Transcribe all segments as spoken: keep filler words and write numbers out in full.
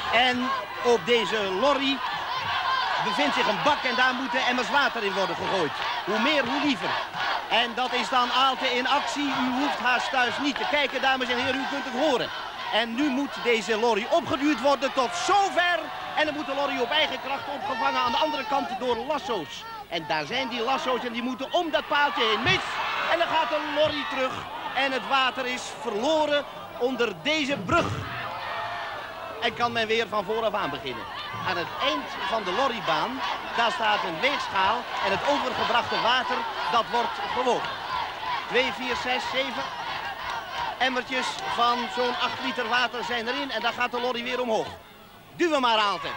En op deze lorry bevindt zich een bak en daar moeten emmers water in worden gegooid. Hoe meer, hoe liever. En dat is dan Aalte in actie. U hoeft haast thuis niet te kijken, dames en heren, u kunt het horen. En nu moet deze lorry opgeduwd worden tot zover. En dan moet de lorry op eigen kracht opgevangen aan de andere kant door lasso's. En daar zijn die lasso's en die moeten om dat paaltje heen. Mis! En dan gaat de lorry terug. En het water is verloren onder deze brug. En kan men weer van vooraf aan beginnen. Aan het eind van de lorrybaan, daar staat een weegschaal. En het overgebrachte water, dat wordt gewogen. twee, vier, zes, zeven emmertjes van zo'n acht liter water zijn erin. En dan gaat de lorry weer omhoog. Duwen maar, Aalte.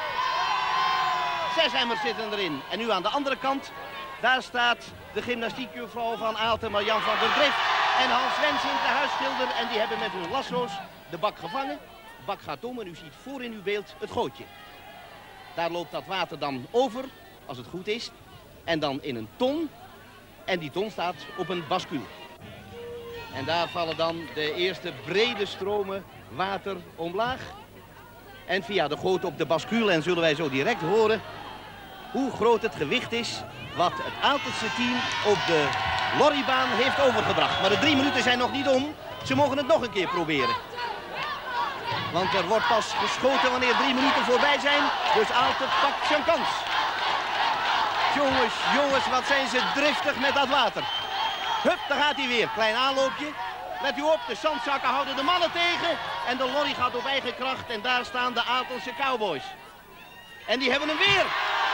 Zes emmers zitten erin. En nu aan de andere kant, daar staat de gymnastiekjuffrouw van Aalte, Marjan van der Drift. En Hans Wensink, de huisschilder. En die hebben met hun lasso's de bak gevangen. De bak gaat om en u ziet voor in uw beeld het gootje. Daar loopt dat water dan over, als het goed is. En dan in een ton. En die ton staat op een bascule. En daar vallen dan de eerste brede stromen water omlaag. En via de goot op de bascule, en zullen wij zo direct horen hoe groot het gewicht is wat het Aaltense team op de lorrybaan heeft overgebracht. Maar de drie minuten zijn nog niet om. Ze mogen het nog een keer proberen. Want er wordt pas geschoten wanneer drie minuten voorbij zijn. Dus Aalte pakt zijn kans. Jongens, jongens, wat zijn ze driftig met dat water. Hup, daar gaat hij weer. Klein aanloopje. Let u op, de zandzakken houden de mannen tegen. En de lorry gaat op eigen kracht. En daar staan de Aaltense cowboys. En die hebben hem weer.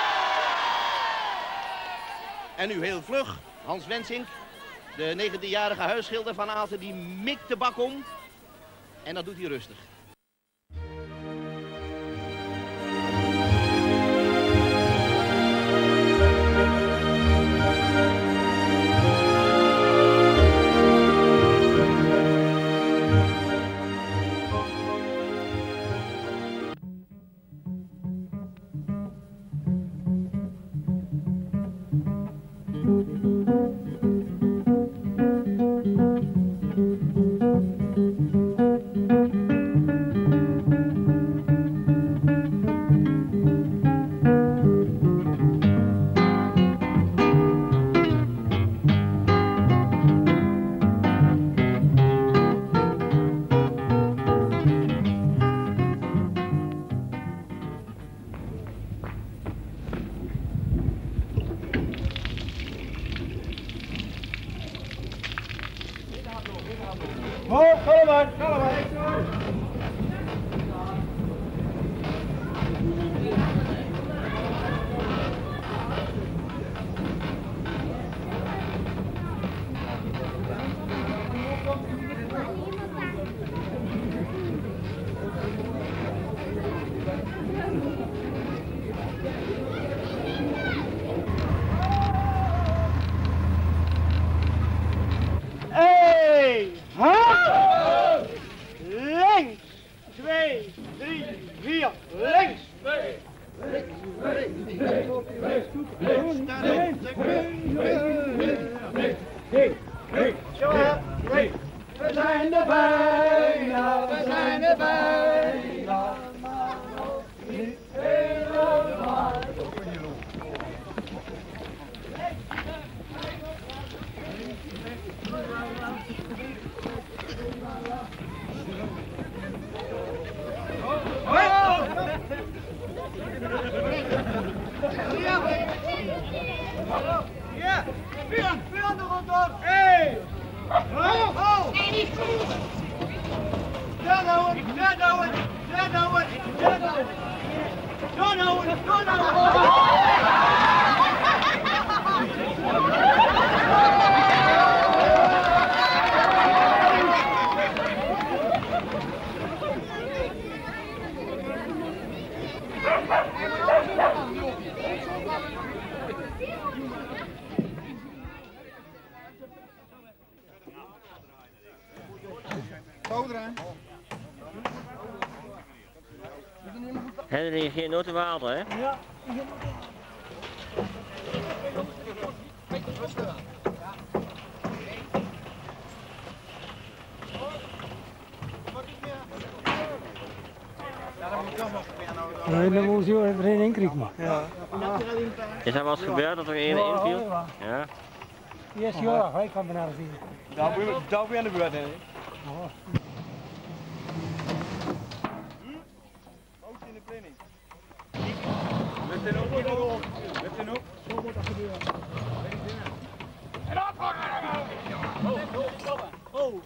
En nu heel vlug, Hans Wensink, de negentienjarige huisschilder van Aalte, die mikt de bak om. En dat doet hij rustig. Oh, ga maar, ga maar. Hey! Ha! Links! Twee, drie, vier, links! Links, we zijn er bijna, we zijn er bijna, maar nog niet helemaal. Ja, Björn, Björn er rondom. Hé! Ho, ho! Nee, niet goed. Daar nou, daar nou, daar nou, daar nou. Daar nou, daar nou. Henry, geen notenwater, hè? Ja. Nee, dan moet je er één in krijgen. Ja. Is er wel eens gebeurd dat er één inviel? Ja. Yes, ja, hij kan bijna zien. Daar ben je, daar ben je aan de beurt, hè? Houd in de planning. Met den ook, met den ook. Zo moet dat gebeuren. En ophangen! Oh,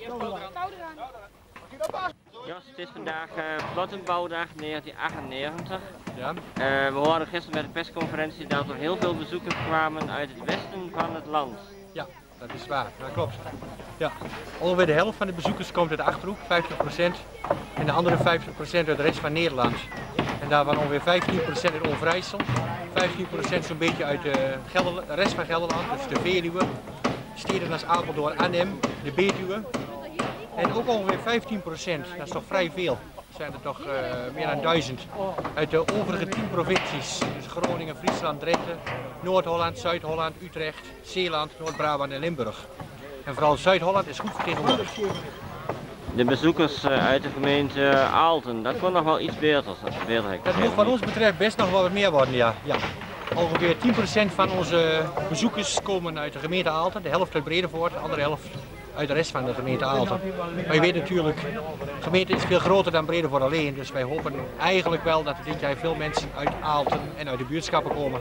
Jos, het is vandaag uh, Vlottenbouwdag negentien achtennegentig. Ja. Uh, we hoorden gisteren bij de persconferentie dat er heel veel bezoekers kwamen uit het westen van het land. Ja, dat is waar, dat klopt. Ja. Ongeveer de helft van de bezoekers komt uit de Achterhoek, vijftig procent. En de andere vijftig procent uit de rest van Nederland. En daarvan ongeveer vijftien procent uit Overijssel, vijftien procent zo'n beetje uit de, Gelder, de rest van Gelderland, dus de Veluwe. Steden als Apeldoorn, Arnhem, de Betuwe. En ook ongeveer vijftien procent, dat is toch vrij veel. Er zijn er toch uh, meer dan duizend uit de overige tien provincies. Dus Groningen, Friesland, Drenthe, Noord-Holland, Zuid-Holland, Utrecht, Zeeland, Noord-Brabant en Limburg. En vooral Zuid-Holland is goed vertegenwoordigd. De bezoekers uh, uit de gemeente Aalten, dat kon nog wel iets beter. beter Dat moet wat ons betreft best nog wel wat meer worden, ja. ja. Ongeveer tien procent van onze bezoekers komen uit de gemeente Aalten, de helft uit Bredevoort, de andere helft uit de rest van de gemeente Aalten. Maar je weet natuurlijk, de gemeente is veel groter dan Bredevoort alleen, dus wij hopen eigenlijk wel dat er dit jaar veel mensen uit Aalten en uit de buurtschappen komen.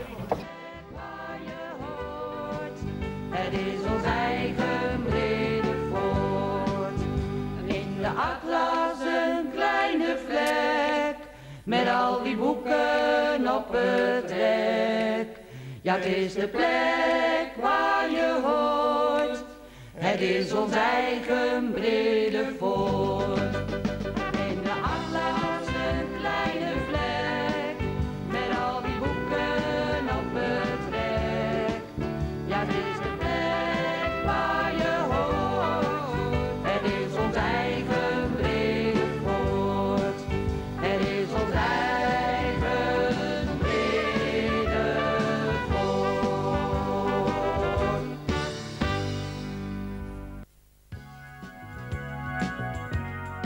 Het is ons eigen Bredevoort, in de atlas een kleine vlek, met al die boeken op het rek. Ja, het is de plek waar je hoort, het is ons eigen Bredevoort. In de atlas een kleine vlek, met al die boeken op het rek. Ja, het is de plek waar je hoort, het is ons eigen Bredevoort. Het is ons eigen Bredevoort.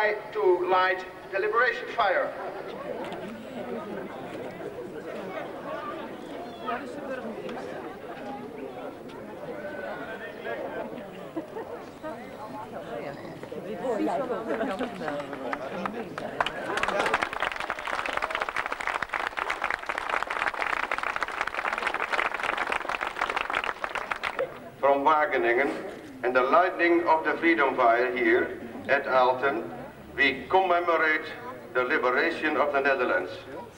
try to light the liberation fire. From Wageningen and the lighting of the freedom fire here at Alten, we commemorate the liberation of the Netherlands.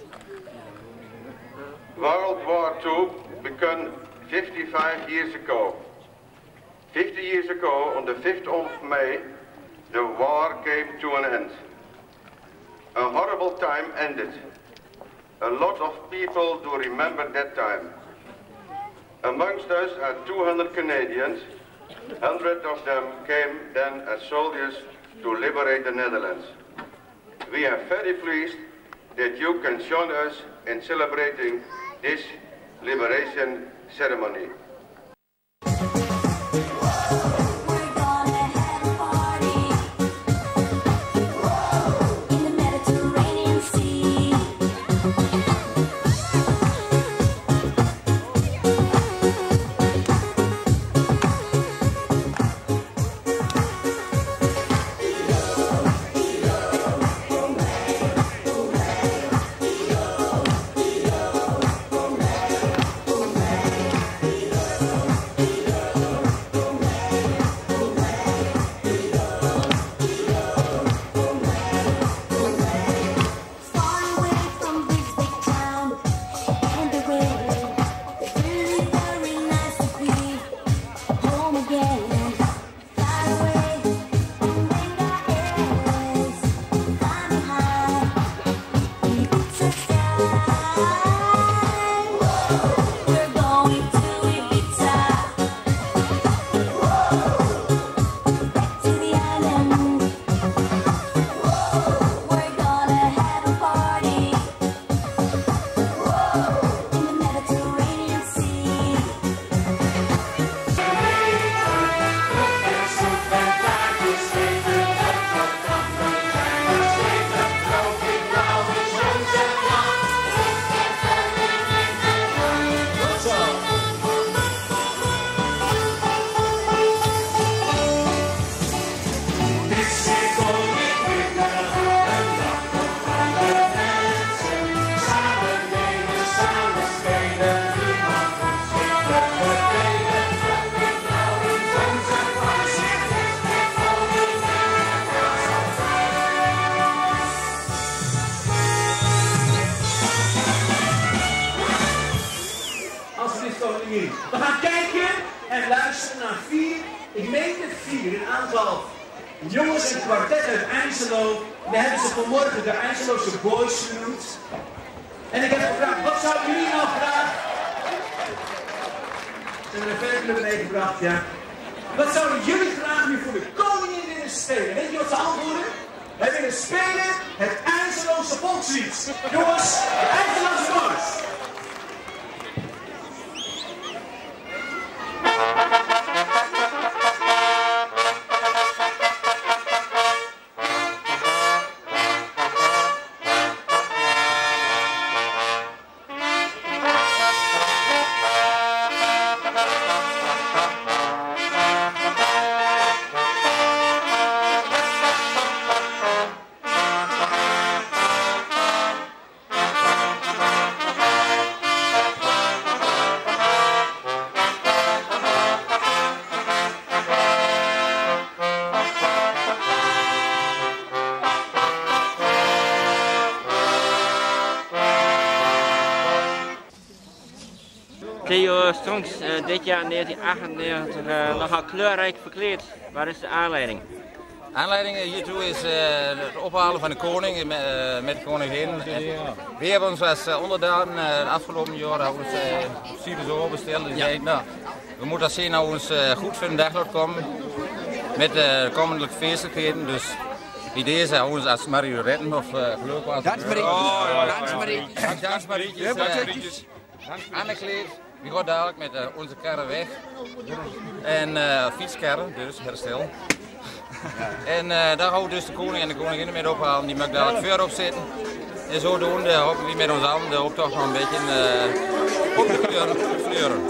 World War Two began fifty-five years ago. fifty years ago, on the fifth of May, the war came to an end. A horrible time ended. A lot of people do remember that time. Amongst us are two hundred Canadians. one hundred of them came then as soldiers to liberate the Netherlands. We are very pleased that you can join us in celebrating this liberation ceremony. We gaan kijken en luisteren naar vier, ik meen het vier, een aantal jongens en kwartet uit IJsselo. We hebben ze vanmorgen de IJsseloze Boys genoemd. En ik heb gevraagd, wat zouden jullie nou graag... Ze hebben een verder meegebracht, ja. Wat zouden jullie graag nu voor de koningin willen spelen? Weet je wat ze antwoorden? Wij willen spelen het IJsseloze volkslied. Jongens, de IJsseloze Boys. Theo Stronks, uh, dit jaar negentien achtennegentig uh, nogal kleurrijk verkleed. Waar is de aanleiding? De aanleiding hiertoe is uh, het ophalen van de koning met, uh, met de koningin. We hebben ons als uh, onderdanen uh, de afgelopen jaren ons uh, zo besteld. Dus ja. zei, nou, we moeten zien dat we ons uh, goed voor een dag komen met de uh, komende feestelijkheden. Dus het idee is dat we ons als marionetten of uh, geloof was. Dansmarietjes. Dansmarietjes. Aangekleed. We gaan dadelijk met uh, onze karren weg. En uh, fietskarren, dus herstel. En uh, daar houdt dus de koning en de koningin mee ophalen. Die mag daar het vuur op zitten. En zodoende hopen we met ons allen de optocht nog een beetje uh, op te kleuren.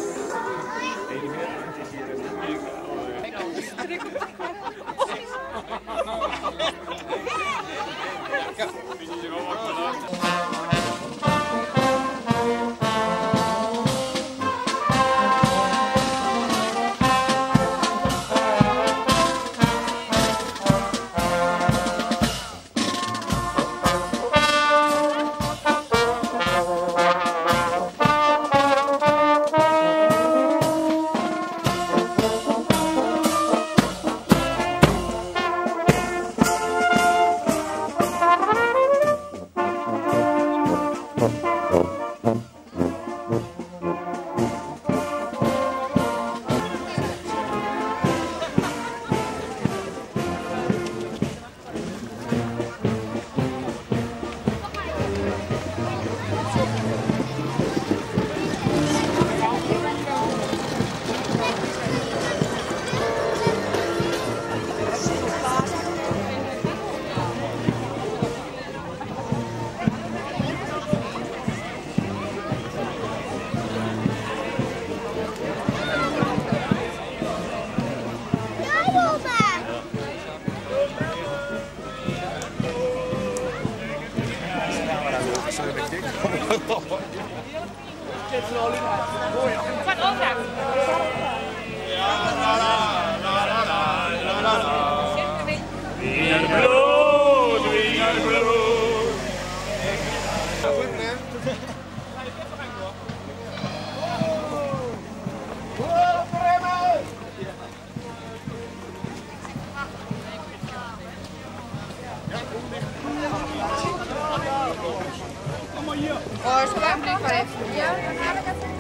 Oh, is klaar? Blik maar even. Ja, dan ga ik het.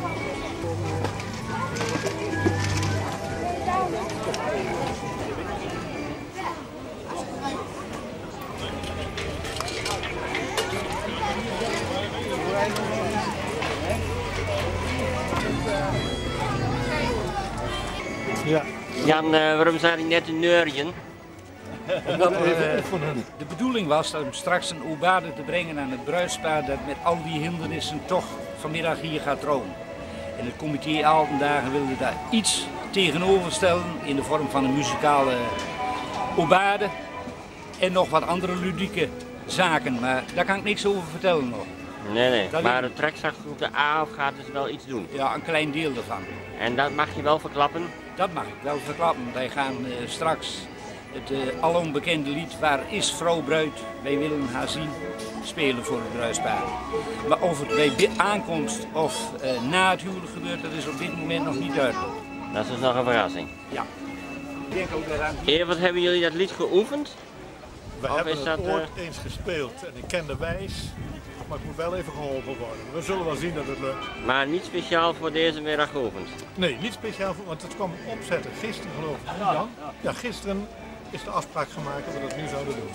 Ja. Jan, uh, waarom zijn die net een neurien? Omdat uh, de bedoeling was om straks een obade te brengen aan het bruidspaar dat met al die hindernissen toch vanmiddag hier gaat trouwen. En het comité Altendagen wilde daar iets tegenover stellen in de vorm van een muzikale obade en nog wat andere ludieke zaken, maar daar kan ik niks over vertellen nog. Nee, nee, dat maar de trekzachtgroep de A gaat dus wel iets doen? Ja, een klein deel ervan. En dat mag je wel verklappen? Dat mag ik wel verklappen. Wij gaan uh, straks het uh, alombekende lied Waar is vrouw bruid, wij willen haar zien, spelen voor het bruidspaar. Maar of het bij aankomst of uh, na het huwelijk gebeurt, dat is op dit moment nog niet duidelijk. Dat is dus nog een verrassing? Ja. Ik denk ook dat aan... Evert, hebben jullie dat lied geoefend? We of hebben is het dat, ooit uh... eens gespeeld en ik ken de wijs, maar ik moet wel even geholpen worden. We zullen wel zien dat het lukt. Maar niet speciaal voor deze middag geoefend? Nee, niet speciaal voor, want het kwam opzetten gisteren geloof ik. Ja, ja. ja, gisteren is de afspraak gemaakt dat we dat nu zouden doen.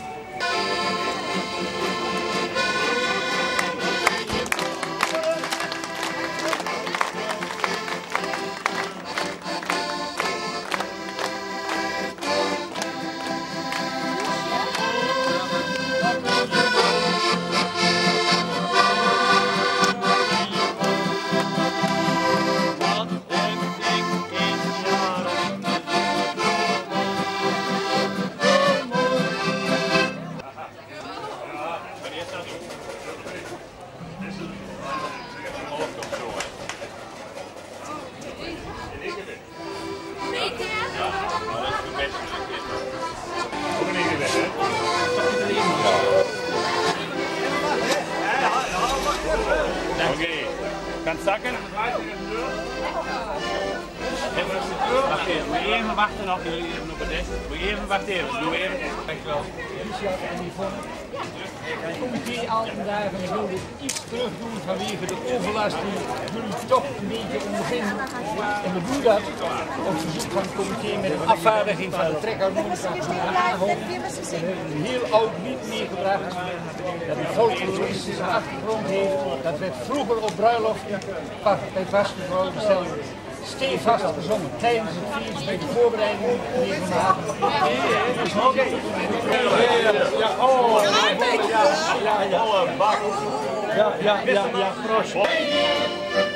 Oké, kan het zakken? Wacht even, moet je even wachten nog, jullie even op het desk. Moet je even wachten even, doe even. Dankjewel. Richard en Yvonne. Het comité Altendagen wilde iets terug doen vanwege de overlast die jullie toch een beetje ondervinden. En we doen dat op verzoek van het comité met een afvaardiging van de trekharmonica van Haaghof. We hebben een heel oud lied meegebracht dat een folkloristische achtergrond heeft. Dat werd vroeger op bruiloft bij vastgevouwen besteld. stevast gezongen tijdens het feest bij de voorbereiding die we maken. Oké. Ja, oh, ja, ja, ja. Ja, ja, ja, ja, proost.